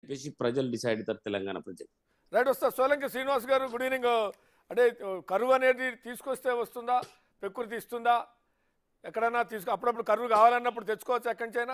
చెప్పేసి ప్రజలు డిసైడ్ అవుతారు, తెలంగాణ ప్రజలు. రైట్, వస్తా. సోలంకి శ్రీనివాస్ గారు, గుడ్ ఈవినింగ్. అంటే కరువు అనేది తీసుకొస్తే వస్తుందా, ప్రకృతి ఇస్తుందా? ఎక్కడైనా అప్పుడప్పుడు కరువు కావాలన్నప్పుడు తెచ్చుకోవచ్చు ఎక్కడి నుంచైనా?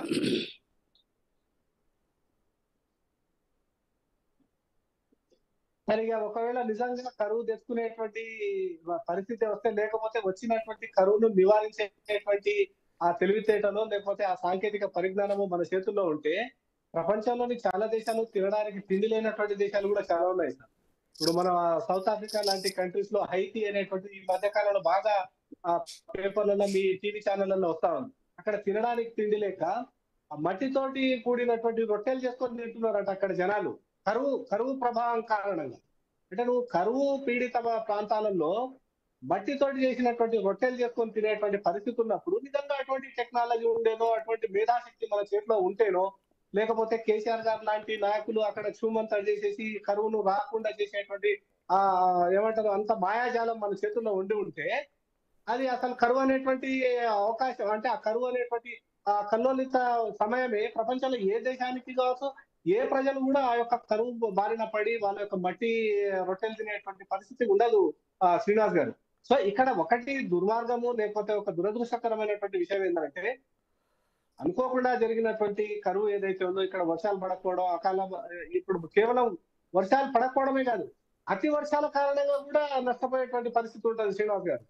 సరిగా ఒకవేళ నిజంగా కరువు తెచ్చుకునేటువంటి పరిస్థితి వస్తే, లేకపోతే వచ్చినటువంటి కరువును నివారించేటువంటి ఆ తెలివితేటలో లేకపోతే ఆ సాంకేతిక పరిజ్ఞానము మన చేతుల్లో ఉంటే, ప్రపంచంలోని చాలా దేశాలు తినడానికి తిండి లేనటువంటి దేశాలు కూడా చాలా ఉన్నాయి సార్. ఇప్పుడు మన సౌత్ ఆఫ్రికా లాంటి కంట్రీస్ లో హైతి అనేటువంటి ఈ మధ్య కాలంలో బాగా ఆ పేపర్లలో, మీ టీవీ ఛానళ్లలో వస్తా ఉంది. అక్కడ తినడానికి తిండి లేక ఆ మట్టితోటి కూడినటువంటి రొట్టెలు చేసుకొని తింటున్నారట అక్కడ జనాలు, కరువు ప్రభావం కారణంగా. అంటే నువ్వు కరువు పీడిత ప్రాంతాలలో మట్టితోటి చేసినటువంటి రొట్టెలు చేసుకొని తినేటువంటి పరిస్థితి ఉన్నప్పుడు, నిజంగా అటువంటి టెక్నాలజీ ఉండేనో, అటువంటి మేధాశక్తి మన చేతిలో ఉంటేనో, లేకపోతే కేసీఆర్ గారు లాంటి నాయకులు అక్కడ క్షూమంతా చేసేసి కరువును రాకుండా చేసేటువంటి ఆ ఏమంటారు అంత మాయాజాలం మన చేతుల్లో ఉండి ఉంటే, అది అసలు కరువు అనేటువంటి అవకాశం, అంటే ఆ కరువు అనేటువంటి ఆ కల్లోలిత సమయమే ప్రపంచంలో ఏ దేశానికి కావచ్చు, ఏ ప్రజలు కూడా ఆ యొక్క కరువు బారిన పడి వాళ్ళ యొక్క మట్టి రొట్టెలు తినేటువంటి పరిస్థితి ఉండదు శ్రీనివాస్ గారు. సో ఇక్కడ ఒకటి దుర్మార్గము, లేకపోతే ఒక దురదృష్టకరమైనటువంటి విషయం ఏంటంటే, అనుకోకుండా జరిగినటువంటి కరువు ఏదైతే ఉందో, ఇక్కడ వర్షాలు పడకపోవడం, ఇప్పుడు కేవలం వర్షాలు పడకపోవడమే కాదు, అతి వర్షాల కారణంగా కూడా నష్టపోయేటువంటి పరిస్థితి ఉంటుంది శ్రీనివాస్ గారు.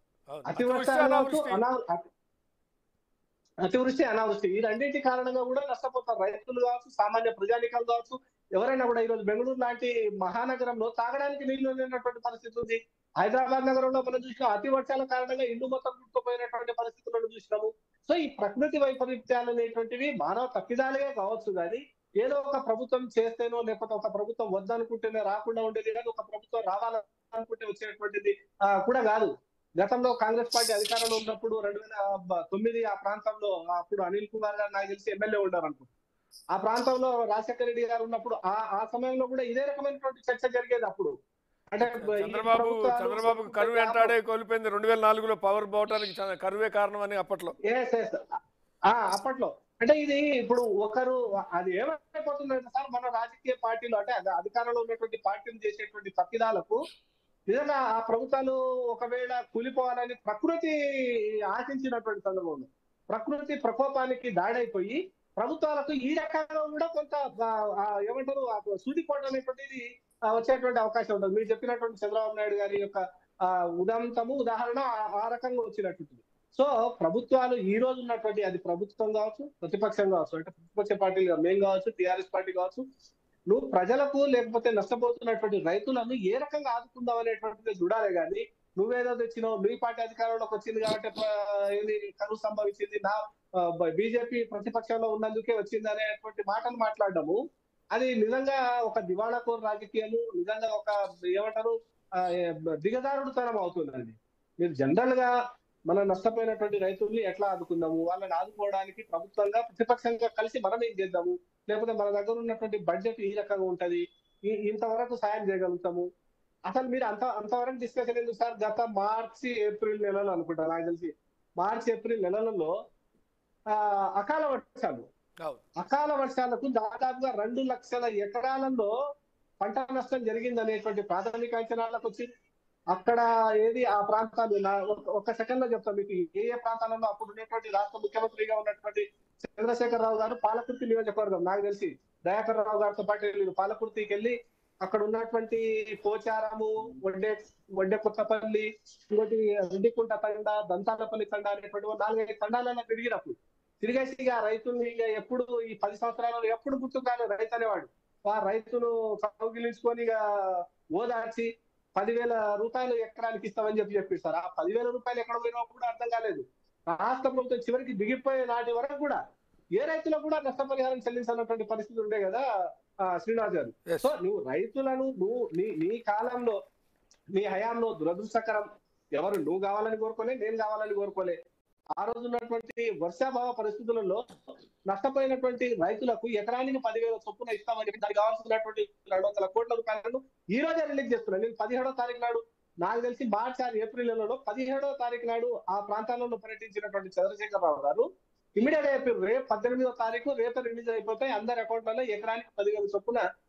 అతివృష్టి అనావృష్టి ఈ రెండింటి కారణంగా కూడా నష్టపోతారు రైతులు కావచ్చు, సామాన్య ప్రజానికాలు కావచ్చు, ఎవరైనా కూడా. ఈరోజు బెంగళూరు లాంటి మహానగరంలో తాగడానికి నీళ్లు లేనటువంటి పరిస్థితి ఉంది. హైదరాబాద్ నగరంలో మనం చూసినాం, అతి వర్షాల కారణంగా ఇల్లు మొత్తం గుర్తుపోయినటువంటి పరిస్థితులను చూసినాము. సో ఈ ప్రకృతి వైపరీత్యాలు అనేటువంటివి మానవ తప్పిదాలుగా కావచ్చు, కానీ ఏదో ఒక ప్రభుత్వం చేస్తేనో, లేకపోతే ఒక ప్రభుత్వం వద్దనుకుంటేనే రాకుండా ఉండేది, కానీ ఒక ప్రభుత్వం రావాలనుకుంటే వచ్చేటువంటిది కూడా కాదు. గతంలో కాంగ్రెస్ పార్టీ అధికారంలో ఉన్నప్పుడు 2009 ఆ ప్రాంతంలో అప్పుడు అనిల్ కుమార్ గారు నాకు తెలిసి ఎమ్మెల్యే ఉన్నారు అనుకుంటా. ఆ ప్రాంతంలో రాజశేఖర రెడ్డి గారు ఉన్నప్పుడు ఆ సమయంలో కూడా ఇదే రకమైనటువంటి చర్చ జరిగేది. అప్పుడు అంటే చంద్రబాబు కరువు ఎంటాడే కోల్పోయింది 2004లో, పవర్ పోవడానికి కరువే కారణం అని అప్పట్లో. అప్పట్లో అంటే ఇది ఇప్పుడు ఒకరు అది ఏమైపోతుందంటే సార్, మన రాజకీయ పార్టీలు అంటే అధికారంలో ఉన్నటువంటి పార్టీలు చేసేటువంటి తప్పిదాలకు నిజంగా ఆ ప్రభుత్వాలు ఒకవేళ కూలిపోవాలని ప్రకృతి ఆశించినటువంటి సందర్భంలో ప్రకృతి ప్రకోపానికి దాడైపోయి ప్రభుత్వాలకు ఈ రకంగా కూడా కొంత ఏమంటారు సూదిపోవడం అనేటువంటిది వచ్చేటువంటి అవకాశం ఉంటుంది. మీరు చెప్పినటువంటి చంద్రబాబు నాయుడు గారి యొక్క ఉదాహరణ ఆ రకంగా వచ్చినట్టుంది. సో ప్రభుత్వాలు ఈ రోజు ఉన్నటువంటి, అది ప్రభుత్వం కావచ్చు, ప్రతిపక్షం కావచ్చు, అంటే ప్రతిపక్ష పార్టీలు మేము కావచ్చు, టీఆర్ఎస్ పార్టీ కావచ్చు, నువ్వు ప్రజలకు లేకపోతే నష్టపోతున్నటువంటి రైతులను ఏ రకంగా ఆదుకుందాం అనేటువంటిది చూడాలి. కానీ నువ్వేదో తెచ్చినావు, నీ పార్టీ అధికారంలోకి వచ్చింది కాబట్టి కరువు సంభవించింది, నా బీజేపీ ప్రతిపక్షంలో ఉన్నందుకే వచ్చింది అనేటువంటి మాటలు మాట్లాడము, అది నిజంగా ఒక దివాళాకోరు రాజకీయాలు, నిజంగా ఒక ఏమంటారు దిగజారుడుతనం అవుతుందండి. మీరు జనరల్ గా మన నష్టపోయినటువంటి రైతుల్ని ఎట్లా ఆదుకుందాము, వాళ్ళని ఆదుకోవడానికి ప్రభుత్వంగా ప్రతిపక్షంగా కలిసి మనం ఏం చేద్దాము, లేకపోతే మన దగ్గర ఉన్నటువంటి బడ్జెట్ ఈ రకంగా ఉంటది, ఇంతవరకు సాయం చేయగలుగుతాము. అసలు మీరు అంతవరకు డిస్కషన్ ఎందుకు సార్? గత మార్చి ఏప్రిల్ నెలలో అనుకుంటా, నాకు తెలిసి మార్చి ఏప్రిల్ నెలలలో అకాల వర్షాలకు దాదాపుగా 2 లక్షల ఎకరాలలో పంట నష్టం జరిగింది అనేటువంటి ప్రాథమిక అంచనాలకు వచ్చి, అక్కడ ఏది ఆ ప్రాంతాలు ఒక సెకండ్ లో చెప్తాను మీకు ఏ ప్రాంతాలలో అప్పుడు ఉన్నటువంటి రాష్ట్ర ముఖ్యమంత్రిగా ఉన్నటువంటి చంద్రశేఖర్ రావు గారు పాలకుర్తి నియోజకవర్గం, నాకు తెలిసి దయాకర్ రావు గారితో పాటు పాలకుర్తికి వెళ్ళి అక్కడ ఉన్నటువంటి పోచారము, వడ్డే కొత్తపల్లి, ఇంకోటి రెడ్డికుంట తండ, దంతాలపల్లి తండ అనేటువంటి 4-5 తండాలలో తిరిగేసి ఆ రైతుల్ని ఎప్పుడు ఈ 10 సంవత్సరాలలో ఎప్పుడు గుర్తుకాలి రైతు అనేవాడు. ఆ రైతును కౌగిలించుకొని ఓదార్చి 10,000 రూపాయలు ఎకరానికి ఇస్తామని చెప్పి సార్, ఆ 10,000 రూపాయలు ఎక్కడ పోయినా కూడా అర్థం కాలేదు. రాష్ట్ర ప్రభుత్వం చివరికి దిగిపోయే నాటి వరకు కూడా ఏ రైతులకు కూడా నష్టపరిహారం చెల్లించాలన్నటువంటి పరిస్థితి ఉండే కదా శ్రీనివాస్ గారు. సో నువ్వు రైతులను నీ కాలంలో, నీ హయాంలో దురదృష్టకరం, ఎవరు నువ్వు కావాలని కోరుకోలే, నేను కావాలని కోరుకోలే. ఆ రోజు ఉన్నటువంటి వర్షాభావ పరిస్థితులలో నష్టపోయినటువంటి రైతులకు ఎకరానికి 10,000 చొప్పున ఇస్తామని చెప్పి దానికి కావాల్సినటువంటి 200 కోట్ల రూపాయలను ఈ రోజే రిలీజ్ చేస్తున్నాను. నేను 17వ తారీఖు నాడు, నాకు తెలిసి మార్చి ఏప్రిల్ నెలలో 17వ తారీఖు నాడు ఆ ప్రాంతాలలో పర్యటించినటువంటి చంద్రశేఖర్ రావు గారు ఇమీడియట్ గా చెప్పారు, రేపు 18వ తారీఖు రేపు రిలీజ్ అయిపోతాయి, అందరి అకౌంట్లలో ఎకరానికి 10,000 చొప్పున